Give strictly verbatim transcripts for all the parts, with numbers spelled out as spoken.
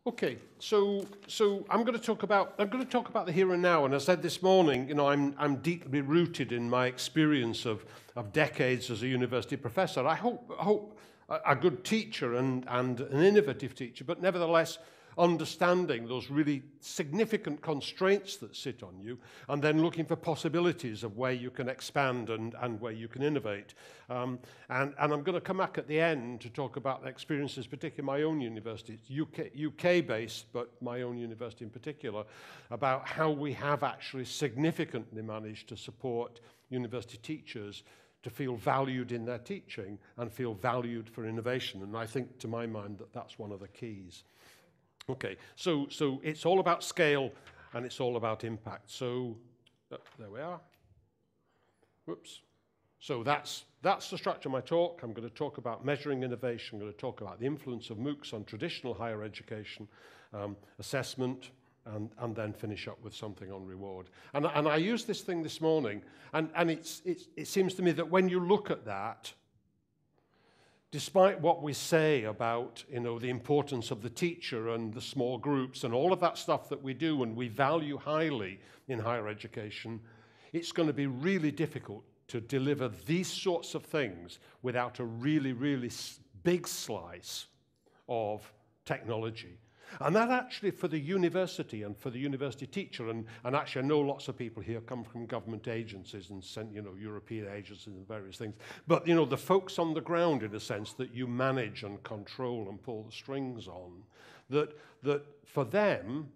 Okay, so so I'm going to talk about I'm going to talk about the here and now. And as I said this morning, you know, I'm I'm deeply rooted in my experience of of decades as a university professor. I hope I hope a, a good teacher and and an innovative teacher, but nevertheless understanding those really significant constraints that sit on you, and then looking for possibilities of where you can expand and, and where you can innovate. Um, and, and I'm going to come back at the end to talk about the experiences, particularly my own university. It's U K, U K-based, but my own university in particular, about how we have actually significantly managed to support university teachers to feel valued in their teaching and feel valued for innovation. And I think, to my mind, that that's one of the keys. Okay, so so it's all about scale and it's all about impact. So uh, there we are. Whoops. So that's that's the structure of my talk. I'm going to talk about measuring innovation. I'm going to talk about the influence of MOOCs on traditional higher education, um, assessment, and and then finish up with something on reward. And and I used this thing this morning, and and it's it's it seems to me that when you look at that, despite what we say about, you know, the importance of the teacher and the small groups and all of that stuff that we do and we value highly in higher education, it's going to be really difficult to deliver these sorts of things without a really, really big slice of technology. And that actually, for the university and for the university teacher, and, and actually I know lots of people here come from government agencies and sent, you know, European agencies and various things, but, you know, the folks on the ground, in a sense, that you manage and control and pull the strings on, that, that for them,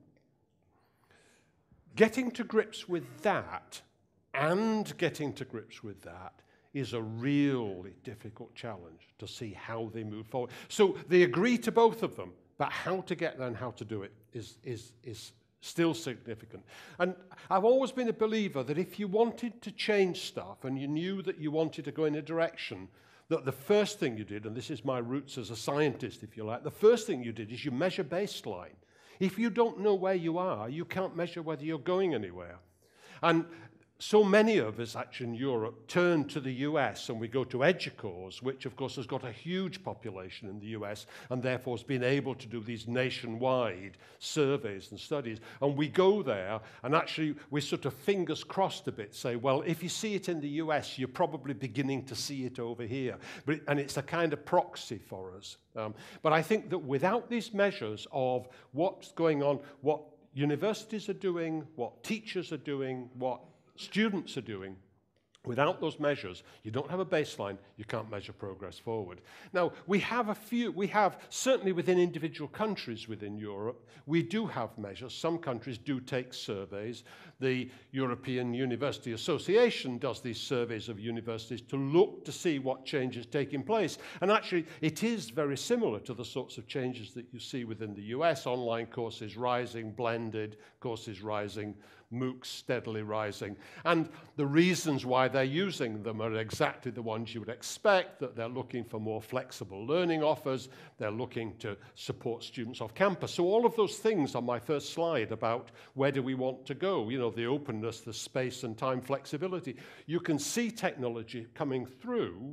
getting to grips with that and getting to grips with that is a really difficult challenge to see how they move forward. So they agree to both of them. But how to get there and how to do it is, is, is still significant. And I've always been a believer that if you wanted to change stuff and you knew that you wanted to go in a direction, that the first thing you did, and this is my roots as a scientist, if you like, the first thing you did is you measure baseline. If you don't know where you are, you can't measure whether you're going anywhere. And so many of us actually in Europe turn to the U S and we go to EDUCAUSE, which of course has got a huge population in the U S and therefore has been able to do these nationwide surveys and studies. And we go there and actually we sort of fingers crossed a bit, say, well, if you see it in the U S, you're probably beginning to see it over here. But it, and it's a kind of proxy for us. Um, but I think that without these measures of what's going on, what universities are doing, what teachers are doing, what students are doing, without those measures, you don't have a baseline, you can't measure progress forward. Now, we have a few, we have, certainly within individual countries within Europe, we do have measures. Some countries do take surveys. The European University Association does these surveys of universities to look to see what change is taking place. And actually, it is very similar to the sorts of changes that you see within the U S, online courses rising, blended courses rising, MOOCs steadily rising. And the reasons why they're using them are exactly the ones you would expect, that they're looking for more flexible learning offers, they're looking to support students off campus. So all of those things on my first slide about where do we want to go, you know, the openness, the space and time flexibility, you can see technology coming through.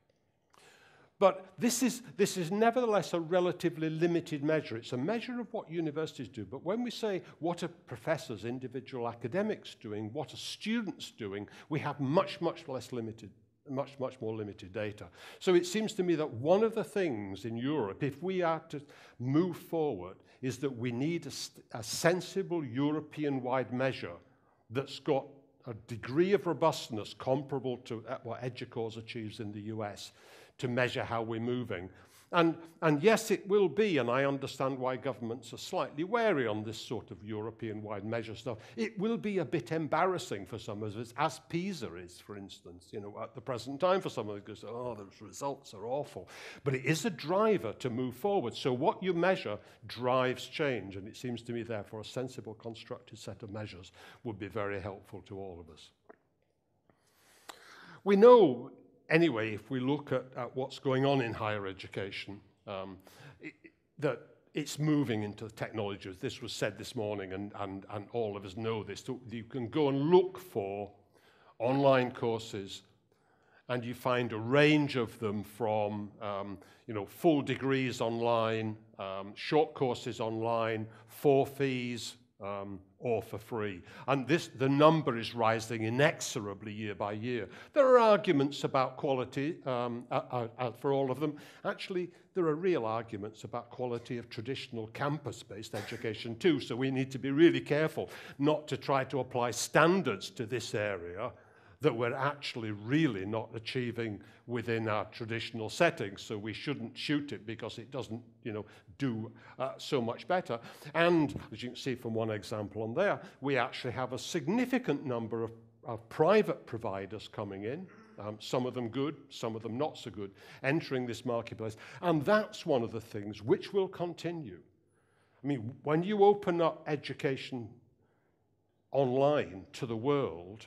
But this is, this is nevertheless a relatively limited measure. It's a measure of what universities do. But when we say what are professors, individual academics doing, what are students doing, we have much, much less limited, much, much more limited data. So it seems to me that one of the things in Europe, if we are to move forward, is that we need a, a sensible European-wide measure that's got a degree of robustness comparable to what EDUCAUSE achieves in the U S, to measure how we're moving. And, and yes, it will be, and I understand why governments are slightly wary on this sort of European-wide measure stuff. It will be a bit embarrassing for some of us, as PISA is, for instance, you know, at the present time for some of us, goes, oh, those results are awful. But it is a driver to move forward. So what you measure drives change, and it seems to me, therefore, a sensible, constructed set of measures would be very helpful to all of us. We know, anyway, if we look at, at what's going on in higher education, um, it, that it's moving into the technologies. This was said this morning, and, and, and all of us know this. So you can go and look for online courses and you find a range of them from um, you know, full degrees online, um, short courses online, for fees, um, or for free. And this, the number is rising inexorably year by year. There are arguments about quality um, uh, uh, for all of them. Actually, there are real arguments about quality of traditional campus-based education too, so we need to be really careful not to try to apply standards to this area that we're actually really not achieving within our traditional settings. So we shouldn't shoot it because it doesn't, you know, do uh, so much better. And as you can see from one example on there, we actually have a significant number of, of private providers coming in, um, some of them good, some of them not so good, entering this marketplace. And that's one of the things which will continue. I mean, when you open up education online to the world,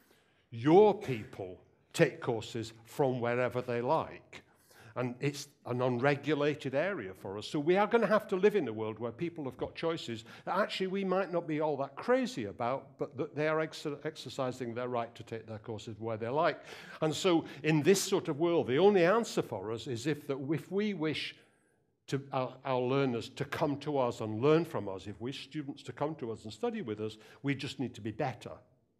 your people take courses from wherever they like. And it's an unregulated area for us. So we are going to have to live in a world where people have got choices that actually we might not be all that crazy about, but that they are ex exercising their right to take their courses where they like. And so in this sort of world, the only answer for us is if, that if we wish to our, our learners to come to us and learn from us, if we students to come to us and study with us, we just need to be better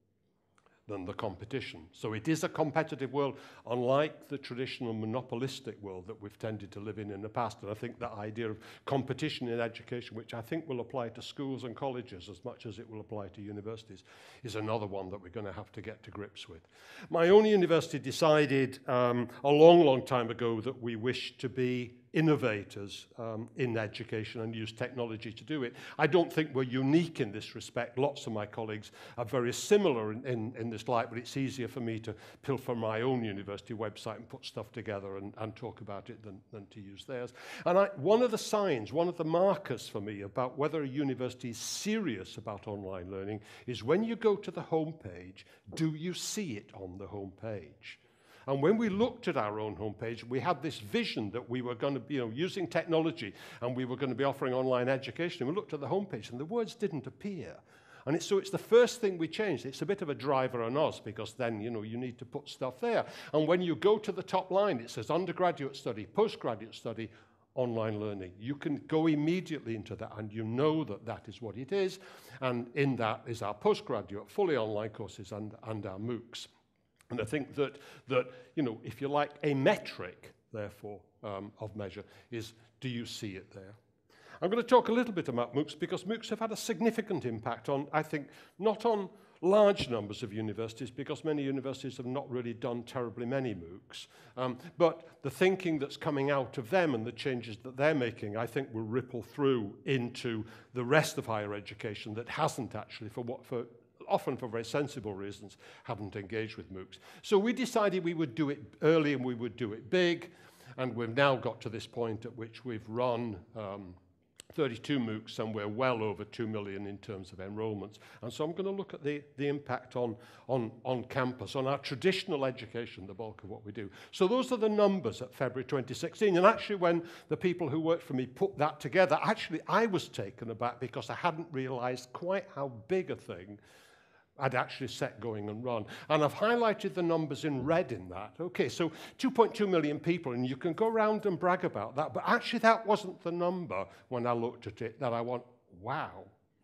than the competition. So it is a competitive world, unlike the traditional monopolistic world that we've tended to live in in the past. And I think that idea of competition in education, which I think will apply to schools and colleges as much as it will apply to universities, is another one that we're going to have to get to grips with. My own university decided um, a long, long time ago that we wish to be innovators um, in education and use technology to do it. I don't think we're unique in this respect. Lots of my colleagues are very similar in, in, in this light, but it's easier for me to pilfer my own university website and put stuff together and, and talk about it than, than to use theirs. And I, one of the signs, one of the markers for me about whether a university is serious about online learning is when you go to the homepage, do you see it on the homepage? And when we looked at our own homepage, we had this vision that we were going to be, you know, using technology and we were going to be offering online education. And we looked at the homepage and the words didn't appear. And it's, so it's the first thing we changed. It's a bit of a driver on us because then, you know, you need to put stuff there. And when you go to the top line, it says undergraduate study, postgraduate study, online learning. You can go immediately into that and you know that that is what it is. And in that is our postgraduate, fully online courses and, and our MOOCs. And I think that, that, you know, if you like, a metric, therefore, um, of measure is, do you see it there? I'm going to talk a little bit about MOOCs because MOOCs have had a significant impact on, I think, not on large numbers of universities because many universities have not really done terribly many MOOCs. Um, but the thinking that's coming out of them and the changes that they're making, I think, will ripple through into the rest of higher education that hasn't actually, for what, for often for very sensible reasons, haven't engaged with MOOCs. So we decided we would do it early and we would do it big, and we've now got to this point at which we've run um, thirty-two MOOCs and we're well over two million in terms of enrollments. And so I'm going to look at the, the impact on, on, on campus, on our traditional education, the bulk of what we do. So those are the numbers at February twenty sixteen. And actually when the people who worked for me put that together, actually I was taken aback because I hadn't realized quite how big a thing I'd actually set going and run. And I've highlighted the numbers in red in that. Okay, so two point two million people, and you can go around and brag about that, but actually that wasn't the number when I looked at it that I went, wow.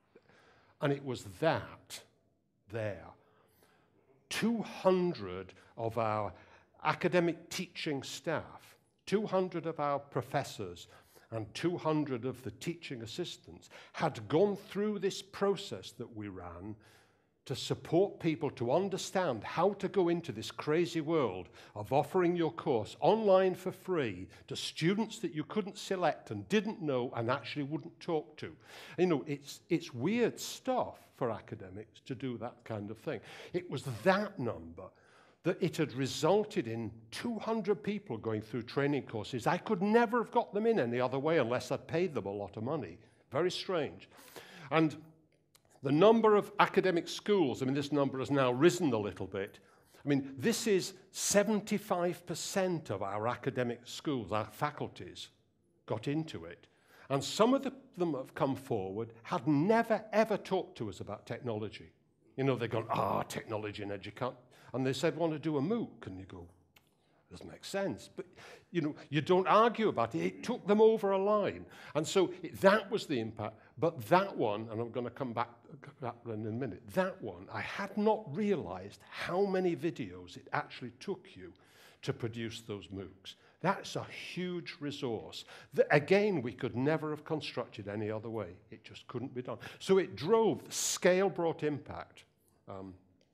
And it was that there. two hundred of our academic teaching staff, two hundred of our professors, and two hundred of the teaching assistants had gone through this process that we ran to support people to understand how to go into this crazy world of offering your course online for free to students that you couldn't select and didn't know and actually wouldn't talk to. You know, it's, it's weird stuff for academics to do that kind of thing. It was that number that it had resulted in two hundred people going through training courses. I could never have got them in any other way unless I'd paid them a lot of money. Very strange. And the number of academic schools, I mean, this number has now risen a little bit. I mean, this is seventy-five percent of our academic schools, our faculties, got into it. And some of the, them have come forward, had never, ever talked to us about technology. You know, they've gone, ah, technology and education. And they said, want to do a MOOC? And you go, Doesn't make sense. But, you know, you don't argue about it. It took them over a line. And so it, that was the impact. But that one, and I'm going to come back to that in a minute, that one, I had not realized how many videos it actually took you to produce those MOOCs. That's a huge resource that, again, we could never have constructed any other way. It just couldn't be done. So it drove, scale brought impact. Um,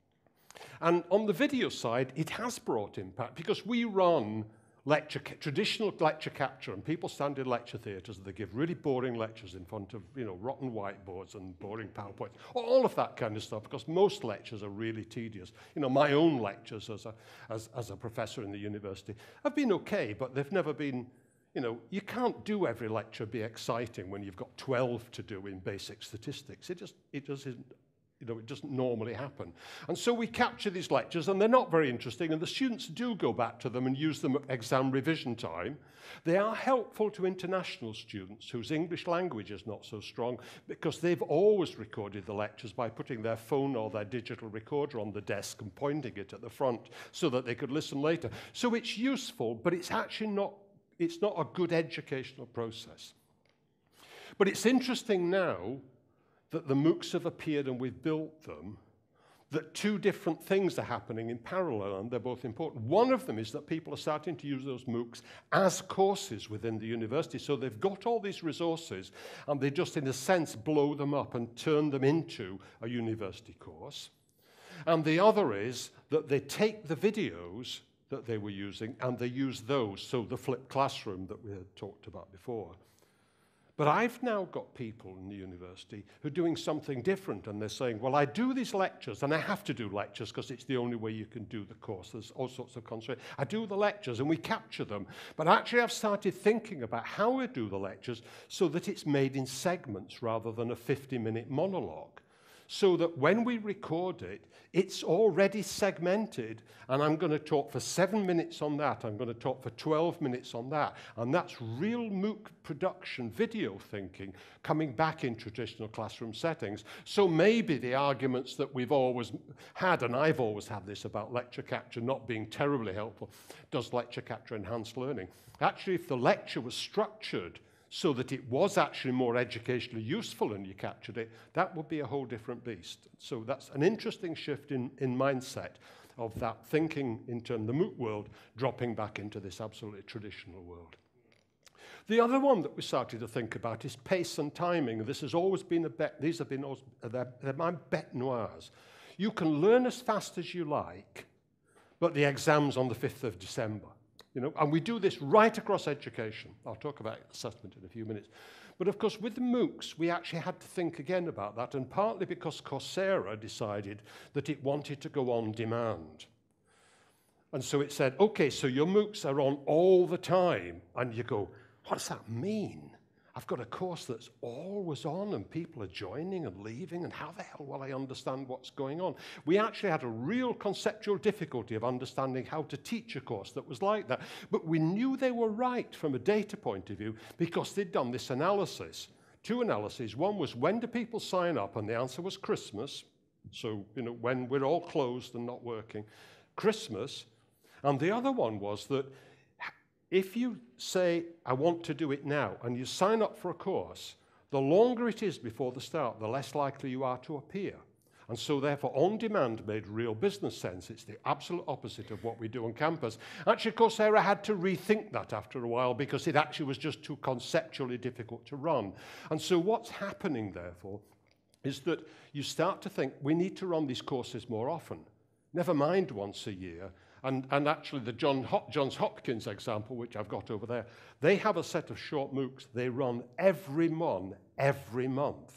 and on the video side, it has brought impact because we run lecture, traditional lecture capture, and people stand in lecture theatres and they give really boring lectures in front of, you know, rotten whiteboards and boring PowerPoints, all of that kind of stuff, because most lectures are really tedious. You know, my own lectures as a, as, as a professor in the university have been okay, but they've never been, you know, you can't do every lecture be exciting when you've got twelve to do in basic statistics. It just, it just isn't. You know, it doesn't normally happen. And so we capture these lectures, and they're not very interesting, and the students do go back to them and use them at exam revision time. They are helpful to international students whose English language is not so strong, because they've always recorded the lectures by putting their phone or their digital recorder on the desk and pointing it at the front so that they could listen later. So it's useful, but it's actually not, it's not a good educational process. But it's interesting now that the MOOCs have appeared and we've built them, that two different things are happening in parallel, and they're both important. One of them is that people are starting to use those MOOCs as courses within the university. So they've got all these resources, and they just, in a sense, blow them up and turn them into a university course. And the other is that they take the videos that they were using, and they use those, so the flipped classroom that we had talked about before. But I've now got people in the university who are doing something different, and they're saying, well, I do these lectures, and I have to do lectures because it's the only way you can do the course. There's all sorts of constraints. I do the lectures, and we capture them. But actually, I've started thinking about how we do the lectures so that it's made in segments rather than a fifty-minute monologue, so that when we record it, it's already segmented, and I'm going to talk for seven minutes on that, I'm going to talk for twelve minutes on that, and that's real MOOC production video thinking coming back in traditional classroom settings. So maybe the arguments that we've always had, and I've always had this about lecture capture not being terribly helpful, does lecture capture enhance learning? Actually, if the lecture was structured so that it was actually more educationally useful and you captured it, that would be a whole different beast. So that's an interesting shift in, in mindset of that thinking into the MOOC world, dropping back into this absolutely traditional world. The other one that we started to think about is pace and timing. This has always been a bet, these have been, always, they're, they're my bet noirs. You can learn as fast as you like, but the exam's on the fifth of December. You know, and we do this right across education. I'll talk about assessment in a few minutes. But of course, with the MOOCs, we actually had to think again about that, and partly because Coursera decided that it wanted to go on demand. And so it said, okay, so your MOOCs are on all the time. And you go, what does that mean? I've got a course that's always on and people are joining and leaving, and how the hell will I understand what's going on? We actually had a real conceptual difficulty of understanding how to teach a course that was like that. But we knew they were right from a data point of view because they'd done this analysis. Two analyses. One was, when do people sign up? And the answer was Christmas. So, you know, when we're all closed and not working. Christmas. And the other one was that if you say, I want to do it now, and you sign up for a course, the longer it is before the start, the less likely you are to appear. And so therefore, on-demand made real business sense. It's the absolute opposite of what we do on campus. Actually, Coursera had to rethink that after a while because it actually was just too conceptually difficult to run. And so what's happening, therefore, is that you start to think, we need to run these courses more often. Never mind once a year. And, and actually, the John Hop Johns Hopkins example, which I've got over there, they have a set of short MOOCs. They run every month, every month.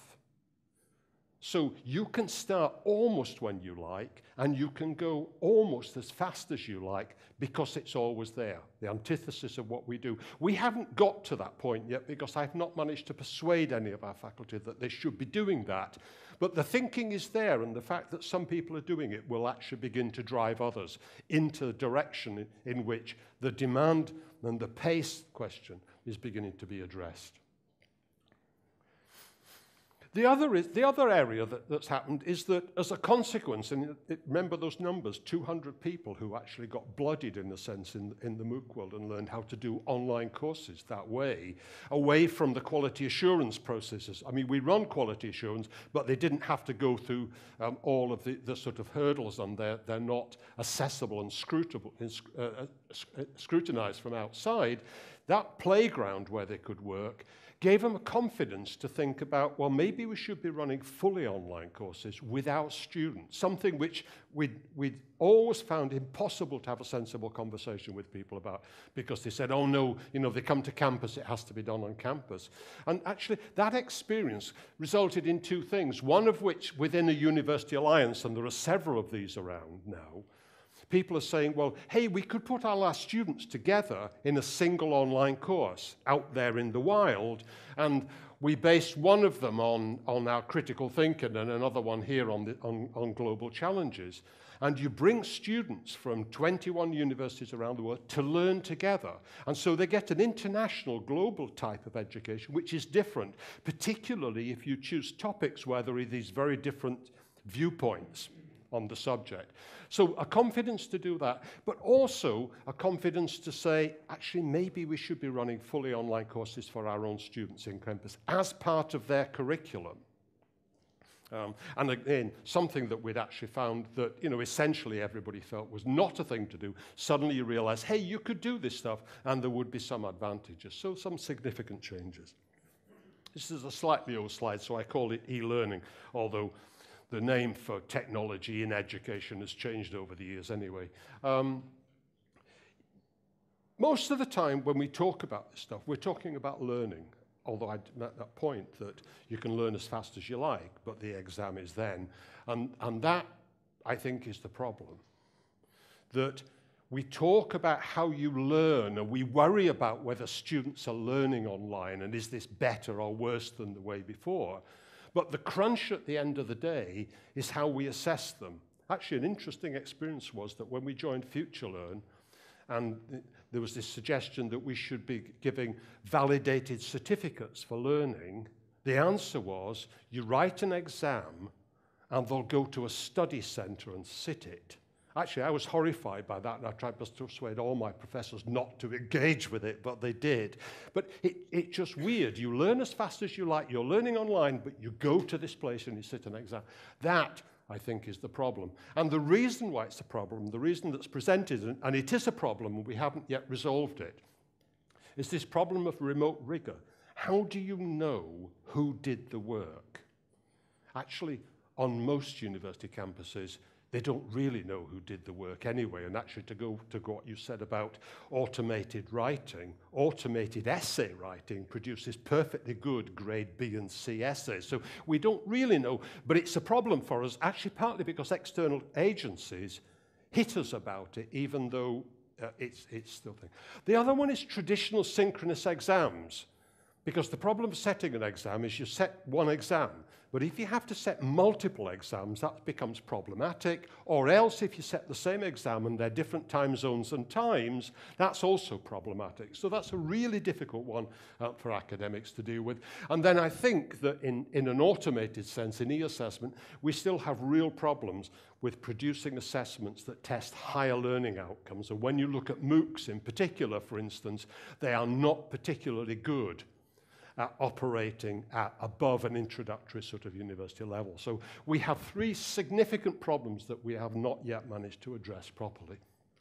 So you can start almost when you like, and you can go almost as fast as you like because it's always there, the antithesis of what we do. We haven't got to that point yet because I've not managed to persuade any of our faculty that they should be doing that. But the thinking is there, and the fact that some people are doing it will actually begin to drive others into the direction in, in which the demand and the pace question is beginning to be addressed. The other, is, the other area that, that's happened is that as a consequence, and it, it, remember those numbers, two hundred people who actually got bloodied in a sense in, in the MOOC world and learned how to do online courses that way, away from the quality assurance processes. I mean, we run quality assurance, but they didn't have to go through um, all of the, the sort of hurdles, and they're, they're not accessible and scrutable, uh, uh, scrutinized from outside. That playground where they could work gave them a confidence to think about, well, maybe we should be running fully online courses without students, something which we'd, we'd always found impossible to have a sensible conversation with people about, because they said, oh no, you know, they come to campus, it has to be done on campus. And actually, that experience resulted in two things, one of which within a university alliance, and there are several of these around now, people are saying, well, hey, we could put all our students together in a single online course out there in the wild, and we based one of them on, on our critical thinking and another one here on, the, on, on global challenges. And you bring students from twenty-one universities around the world to learn together. And so they get an international, global type of education, which is different, particularly if you choose topics where there are these very different viewpoints on the subject. So a confidence to do that, but also a confidence to say, actually, maybe we should be running fully online courses for our own students in campus as part of their curriculum. Um, and again, something that we'd actually found that, you know, essentially everybody felt was not a thing to do. Suddenly you realize, hey, you could do this stuff, and there would be some advantages. So some significant changes. This is a slightly old slide, so I call it e-learning, although the name for technology in education has changed over the years anyway. Um, most of the time when we talk about this stuff, we're talking about learning, although I make that point that you can learn as fast as you like, but the exam is then. And, and that, I think, is the problem. That we talk about how you learn, and we worry about whether students are learning online, and is this better or worse than the way before. But the crunch at the end of the day is how we assess them. Actually, an interesting experience was that when we joined FutureLearn, and there was this suggestion that we should be giving validated certificates for learning, the answer was, you write an exam, and they'll go to a study center and sit it. Actually, I was horrified by that, and I tried to persuade all my professors not to engage with it, but they did. But it, it's just weird. You learn as fast as you like. You're learning online, but you go to this place and you sit an exam. That, I think, is the problem. And the reason why it's a problem, the reason that's presented, and it is a problem, and we haven't yet resolved it, is this problem of remote rigor. How do you know who did the work? Actually, on most university campuses, they don't really know who did the work anyway. And actually, to go to what you said about automated writing, automated essay writing produces perfectly good grade B and C essays. So we don't really know, but it's a problem for us, actually partly because external agencies hit us about it, even though uh, it's, it's still thing. The other one is traditional synchronous exams, because the problem of setting an exam is you set one exam. But if you have to set multiple exams, that becomes problematic. Or else, if you set the same exam and they're different time zones and times, that's also problematic. So that's a really difficult one uh, for academics to deal with. And then I think that in, in an automated sense, in e-assessment, we still have real problems with producing assessments that test higher learning outcomes. And when you look at MOOCs in particular, for instance, they are not particularly good at operating at above an introductory sort of university level. So we have three significant problems that we have not yet managed to address properly.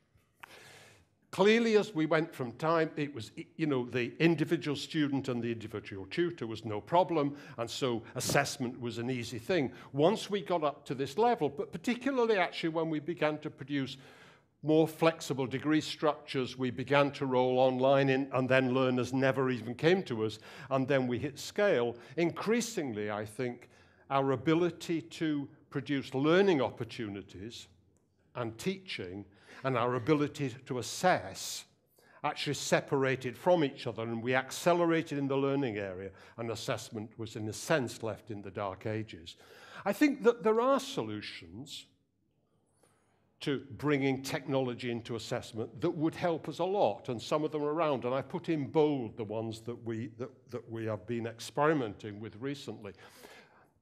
Clearly, as we went from time, it was, you know, the individual student and the individual tutor was no problem, and so assessment was an easy thing. Once we got up to this level, but particularly actually when we began to produce more flexible degree structures, we began to roll online in, and then learners never even came to us, and then we hit scale. Increasingly, I think, our ability to produce learning opportunities and teaching, and our ability to assess, actually separated from each other, and we accelerated in the learning area, and assessment was, in a sense, left in the dark ages. I think that there are solutions to bringing technology into assessment that would help us a lot, and some of them are around, and I put in bold the ones that we, that, that we have been experimenting with recently.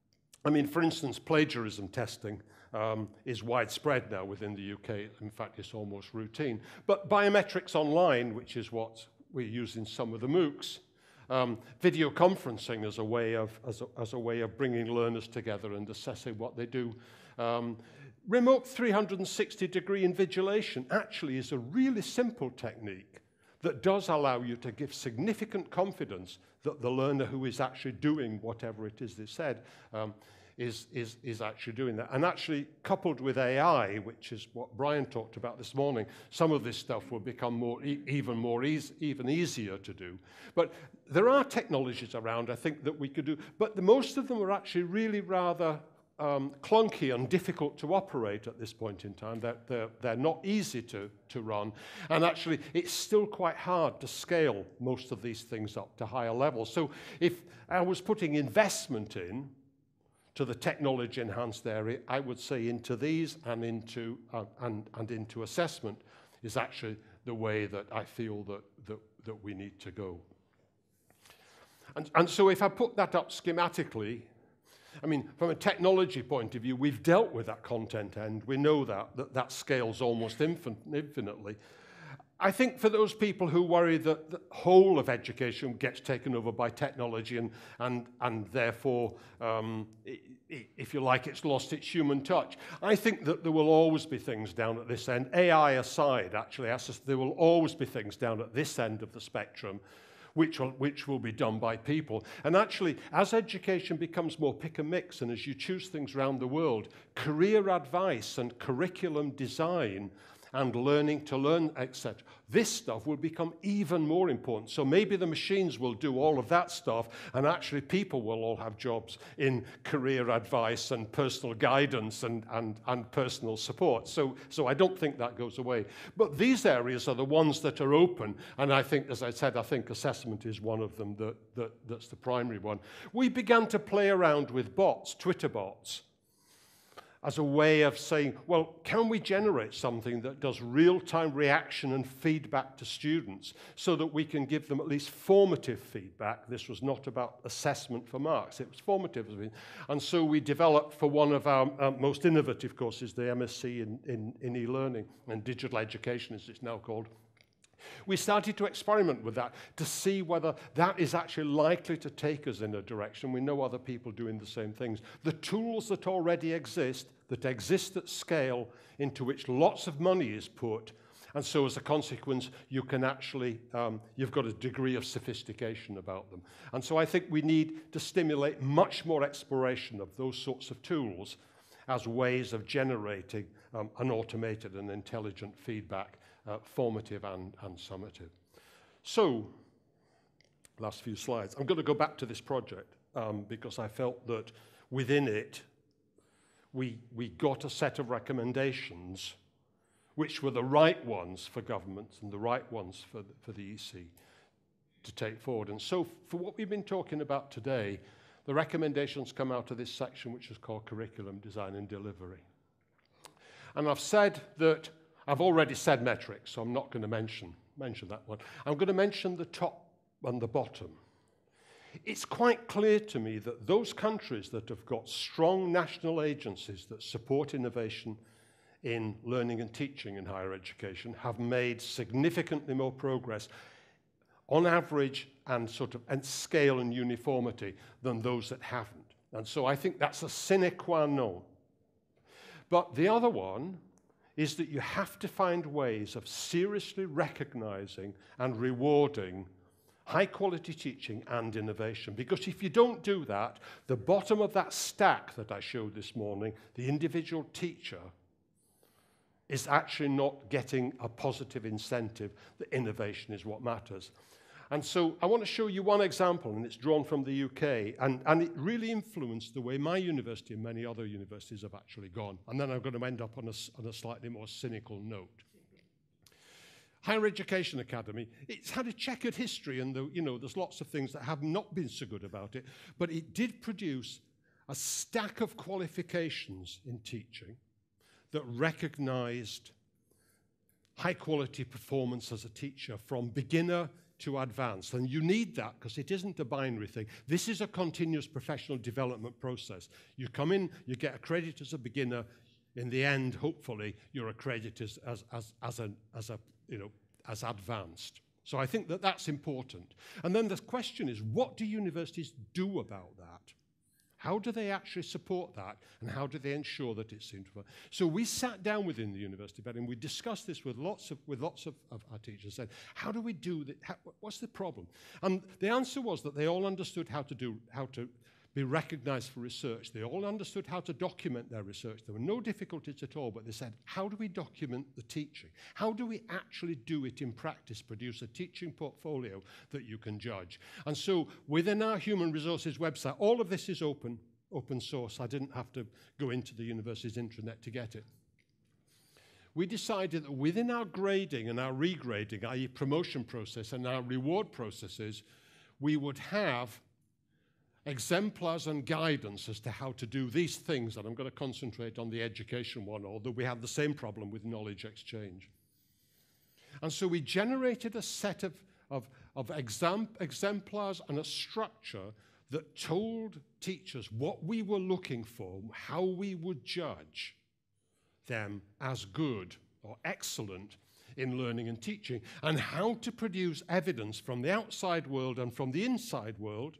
I mean, for instance, plagiarism testing um, is widespread now within the U K. In fact, it's almost routine. But biometrics online, which is what we use in some of the MOOCs, um, video conferencing as a way of as a, as a way of bringing learners together and assessing what they do. Um, remote three hundred sixty degree invigilation actually is a really simple technique that does allow you to give significant confidence that the learner who is actually doing whatever it is they said um, is, is, is actually doing that. And actually, coupled with A I, which is what Brian talked about this morning, some of this stuff will become more e even more eas even easier to do. But there are technologies around, I think, that we could do, but the, most of them are actually really rather Um, clunky and difficult to operate at this point in time. They're, they're, they're not easy to, to run. And actually, it's still quite hard to scale most of these things up to higher levels. So if I was putting investment in to the technology-enhanced area, I would say into these and into, uh, and, and into assessment is actually the way that I feel that, that, that we need to go. And, and so if I put that up schematically, I mean, from a technology point of view, we've dealt with that content end. We know that, that, that scales almost infin infinitely. I think for those people who worry that the whole of education gets taken over by technology and, and, and therefore, um, if you like, it's lost its human touch, I think that there will always be things down at this end. A I aside, actually, there will always be things down at this end of the spectrum Which will, which will be done by people. And actually, as education becomes more pick and mix, and as you choose things around the world, career advice and curriculum design and learning to learn, et cetera, this stuff will become even more important. So maybe the machines will do all of that stuff, and actually people will all have jobs in career advice and personal guidance and, and, and personal support. So, so I don't think that goes away. But these areas are the ones that are open, and I think, as I said, I think assessment is one of them that, that, that's the primary one. We began to play around with bots, Twitter bots, as a way of saying, well, can we generate something that does real-time reaction and feedback to students so that we can give them at least formative feedback? This was not about assessment for marks, it was formative. And so we developed for one of our uh, most innovative courses, the M S c in, in, in e-learning and digital education, as it's now called. We started to experiment with that to see whether that is actually likely to take us in a direction. We know other people doing the same things. The tools that already exist, that exist at scale, into which lots of money is put, and so as a consequence, you can actually, um, you've got a degree of sophistication about them. And so I think we need to stimulate much more exploration of those sorts of tools as ways of generating um, an automated and intelligent feedback, uh, formative and, and summative. So, last few slides. I'm going to go back to this project um, because I felt that within it, we, we got a set of recommendations which were the right ones for governments and the right ones for the, for the E C to take forward. And so for what we've been talking about today, the recommendations come out of this section which is called Curriculum Design and Delivery. And I've said that, I've already said metrics, so I'm not going to mention, mention that one. I'm going to mention the top and the bottom. It's quite clear to me that those countries that have got strong national agencies that support innovation in learning and teaching in higher education have made significantly more progress on average and sort of and scale and uniformity than those that haven't. And so I think that's a sine qua non. But the other one is that you have to find ways of seriously recognizing and rewarding high-quality teaching and innovation. Because if you don't do that, the bottom of that stack that I showed this morning, the individual teacher, is actually not getting a positive incentive that innovation is what matters. And so I want to show you one example, and it's drawn from the U K, and, and it really influenced the way my university and many other universities have actually gone. And then I'm going to end up on a, on a slightly more cynical note. Higher Education Academy, it's had a checkered history, and the, you know, there's lots of things that have not been so good about it, but it did produce a stack of qualifications in teaching that recognized high-quality performance as a teacher from beginner, to advanced. And you need that because it isn't a binary thing. This is a continuous professional development process. You come in, you get accredited as a beginner. In the end, hopefully, you're accredited as, as, as, as, a, as, a, you know, as advanced. So I think that that's important. And then the question is, what do universities do about that? How do they actually support that, and how do they ensure that it's seems to work? So we sat down within the university, and we discussed this with lots of with lots of, of our teachers. Said, how do we do that? How, what's the problem? And the answer was that they all understood how to do how to be recognized for research. They all understood how to document their research. There were no difficulties at all, but they said, how do we document the teaching? How do we actually do it in practice, produce a teaching portfolio that you can judge? And so within our human resources website, all of this is open, open source. I didn't have to go into the university's intranet to get it. We decided that within our grading and our regrading, that is promotion process and our reward processes, we would have exemplars and guidance as to how to do these things, and I'm going to concentrate on the education one, although we have the same problem with knowledge exchange. And so we generated a set of, of, of exam, exemplars and a structure that told teachers what we were looking for, how we would judge them as good or excellent in learning and teaching, and how to produce evidence from the outside world and from the inside world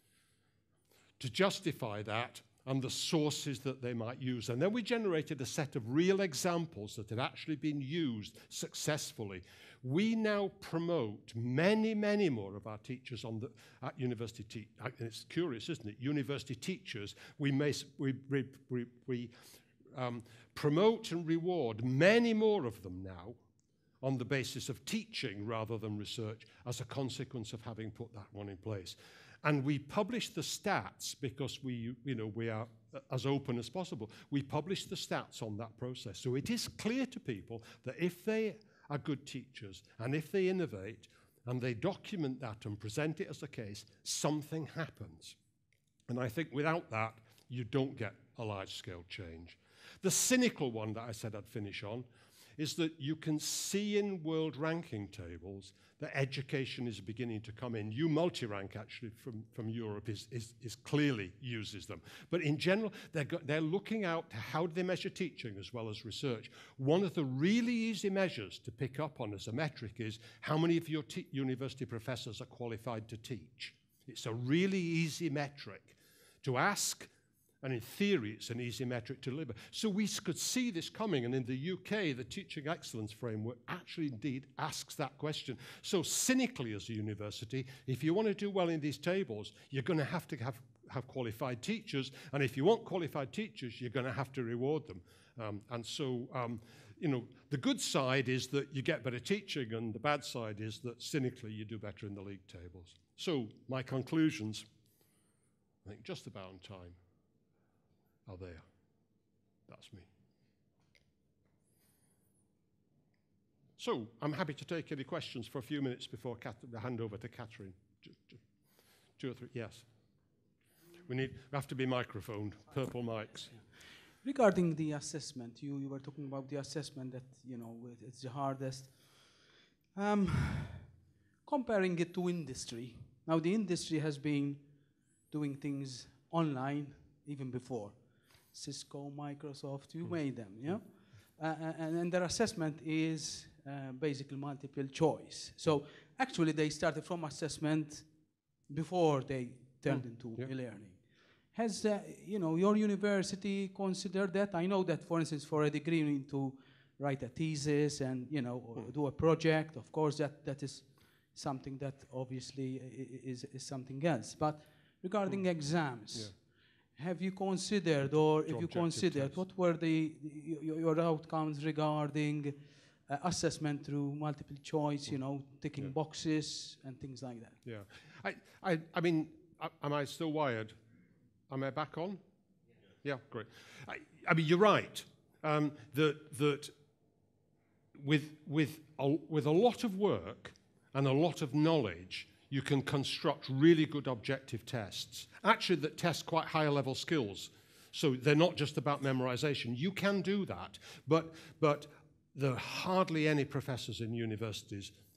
to justify that and the sources that they might use. And then we generated a set of real examples that have actually been used successfully. We now promote many, many more of our teachers on the, at university. Te and it's curious, isn't it? University teachers, we, may, we, we, we, we um, promote and reward many more of them now on the basis of teaching rather than research as a consequence of having put that one in place. And we publish the stats because we, you know, we are as open as possible. We publish the stats on that process. So it is clear to people that if they are good teachers and if they innovate and they document that and present it as a case, something happens. And I think without that, you don't get a large-scale change. The cynical one that I said I'd finish on is that you can see in world ranking tables that education is beginning to come in. U Multirank, actually, from, from Europe, is, is, is clearly uses them. But in general, they're, go they're looking out to how do they measure teaching as well as research. One of the really easy measures to pick up on as a metric is how many of your university professors are qualified to teach. It's a really easy metric to ask. And in theory, it's an easy metric to deliver. So we could see this coming, and in the U K, the Teaching Excellence Framework actually indeed asks that question. So cynically as a university, if you want to do well in these tables, you're going to have to have, have qualified teachers, and if you want qualified teachers, you're going to have to reward them. Um, and so, um, you know, the good side is that you get better teaching, and the bad side is that cynically you do better in the league tables. So my conclusions, I think just about on time, are there. That's me. So I'm happy to take any questions for a few minutes before I hand over to Catherine. Two or three, yes. We need, we have to be microphoned, purple mics. Regarding the assessment, you, you were talking about the assessment that, you know, it's the hardest. Um, comparing it to industry. Now the industry has been doing things online even before. Cisco, Microsoft, you mm. made them, yeah? Uh, and, and their assessment is uh, basically multiple choice. So actually they started from assessment before they turned mm. into yeah. e-learning. Has, uh, you know, your university considered that? I know that, for instance, for a degree you need to write a thesis and, you know, mm. do a project. Of course, that, that is something that obviously is, is something else. But regarding mm. exams, yeah. have you considered, or if you considered, test. what were the, the your, your outcomes regarding uh, assessment through multiple choice, you know, ticking yeah. boxes and things like that? Yeah, I, I, I mean, I, am I still wired? Am I back on? Yeah, yeah great. I, I mean, you're right um, that that with with a, with a lot of work and a lot of knowledge, you can construct really good objective tests, actually that test quite higher level skills. So they're not just about memorization. You can do that, but, but there are hardly any professors in universities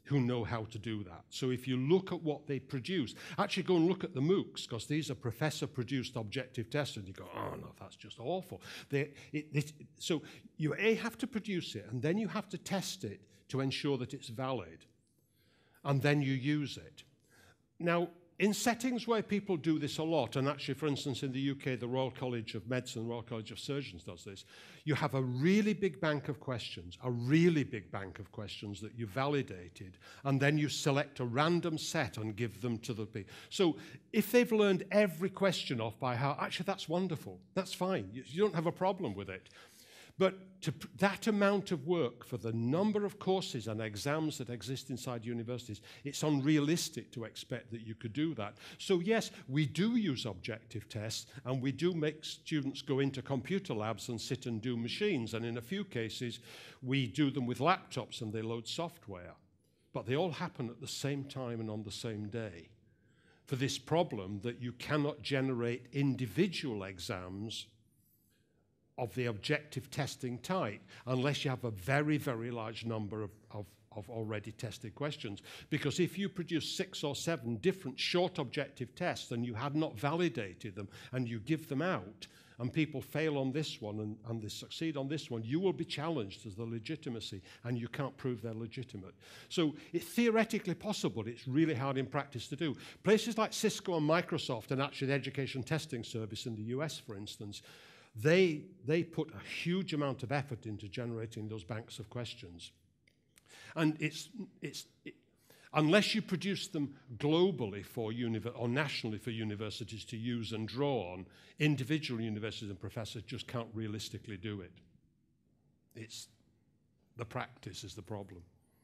who know how to do that. So if you look at what they produce, actually go and look at the MOOCs, because these are professor-produced objective tests, and you go, oh no, that's just awful. They, it, it, so you A, have to produce it, and then you have to test it to ensure that it's valid, and then you use it. Now, in settings where people do this a lot, and actually, for instance, in the U K, the Royal College of Medicine, Royal College of Surgeons does this, you have a really big bank of questions, a really big bank of questions that you validated, and then you select a random set and give them to the people. So if they've learned every question off by heart, actually, that's wonderful. That's fine. You, you don't have a problem with it. But to, that amount of work for the number of courses and exams that exist inside universities, it's unrealistic to expect that you could do that. So yes, we do use objective tests, and we do make students go into computer labs and sit and do machines, and in a few cases, we do them with laptops and they load software. But they all happen at the same time and on the same day, for this problem that you cannot generate individual exams of the objective testing type unless you have a very, very large number of, of, of already tested questions. Because if you produce six or seven different short objective tests and you had not validated them and you give them out and people fail on this one and, and they succeed on this one, you will be challenged as the legitimacy and you can't prove they're legitimate. So it's theoretically possible, it's really hard in practice to do. Places like Cisco and Microsoft, and actually the Education Testing Service in the U S, for instance, They, they put a huge amount of effort into generating those banks of questions. And it's, it's, it, unless you produce them globally for univer- or nationally for universities to use and draw on, individual universities and professors just can't realistically do it. It's, the practice is the problem.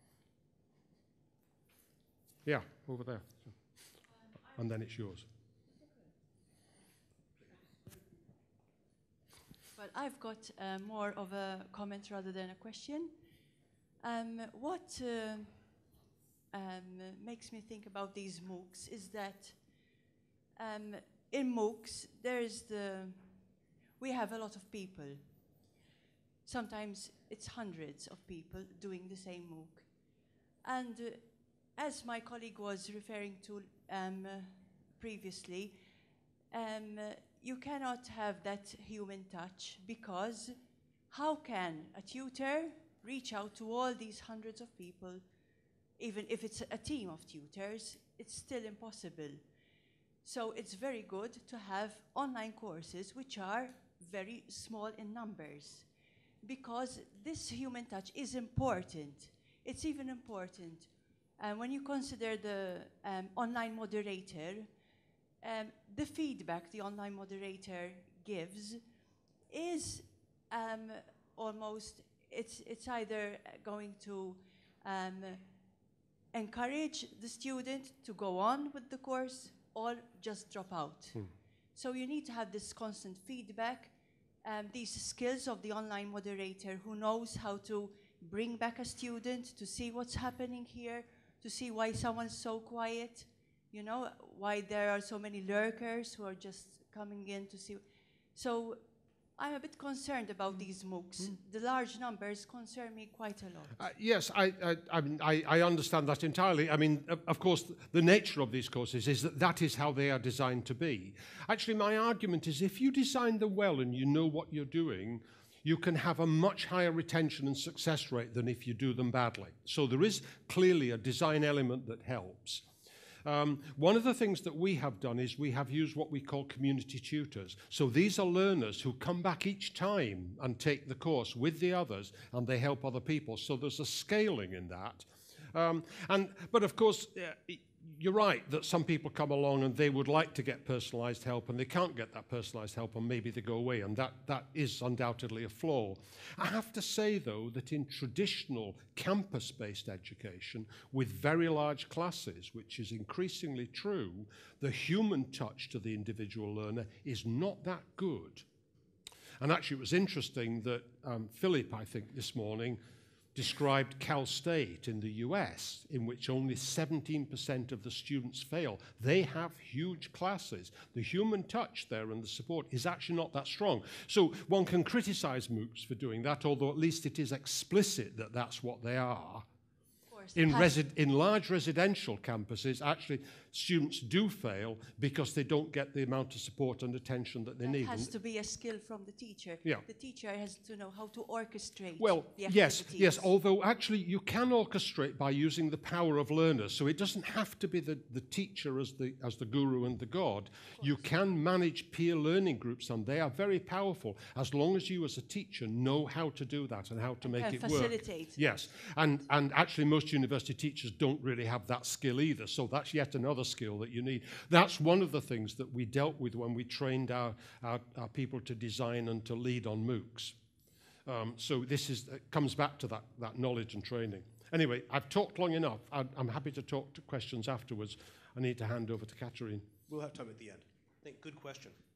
Yeah, over there. And then it's yours. Well, I've got uh, more of a comment rather than a question. Um, what uh, um, makes me think about these MOOCs is that um, in MOOCs there is the, we have a lot of people. Sometimes it's hundreds of people doing the same MOOC. And uh, as my colleague was referring to um, uh, previously, um, uh, you cannot have that human touch, because how can a tutor reach out to all these hundreds of people? Even if it's a team of tutors, it's still impossible. So it's very good to have online courses which are very small in numbers, because this human touch is important. It's even important. And when you consider the um, online moderator, Um, the feedback the online moderator gives is um, almost, it's, it's either going to um, encourage the student to go on with the course or just drop out. Hmm. So you need to have this constant feedback, um, these skills of the online moderator who knows how to bring back a student to see what's happening here, to see why someone's so quiet. You know, why there are so many lurkers who are just coming in to see. So I'm a bit concerned about these MOOCs. Mm. The large numbers concern me quite a lot. Uh, yes, I, I, I, mean, I, I understand that entirely. I mean, of, of course, the nature of these courses is that that is how they are designed to be. Actually, my argument is if you design them well and you know what you're doing, you can have a much higher retention and success rate than if you do them badly. So there is clearly a design element that helps. Um, one of the things that we have done is we have used what we call community tutors. So these are learners who come back each time and take the course with the others, and they help other people. So there's a scaling in that. Um, and, but of course, uh, you're right that some people come along and they would like to get personalized help and they can't get that personalized help, and maybe they go away, and that, that is undoubtedly a flaw. I have to say, though, that in traditional campus-based education with very large classes, which is increasingly true, the human touch to the individual learner is not that good. And actually, it was interesting that um, Philip, I think, this morning, described Cal State in the U S, in which only seventeen percent of the students fail. They have huge classes. The human touch there and the support is actually not that strong. So one can criticize MOOCs for doing that, although at least it is explicit that that's what they are. Of course, course, the In, pass- resi in large residential campuses, actually, students do fail because they don't get the amount of support and attention that they that need. has And to be a skill from the teacher. Yeah. The teacher has to know how to orchestrate Well, the yes, activities. yes, although actually you can orchestrate by using the power of learners, so it doesn't have to be the, the teacher as the, as the guru and the god. You can manage peer learning groups, and they are very powerful, as long as you as a teacher know how to do that and how to And make can it work. facilitate. Yes, and, and actually most university teachers don't really have that skill either, so that's yet another skill that you need. That's one of the things that we dealt with when we trained our, our, our people to design and to lead on MOOCs. Um, so this is, it comes back to that, that knowledge and training. Anyway, I've talked long enough. I'm, I'm happy to talk to questions afterwards. I need to hand over to Catherine. We'll have time at the end. I think good question.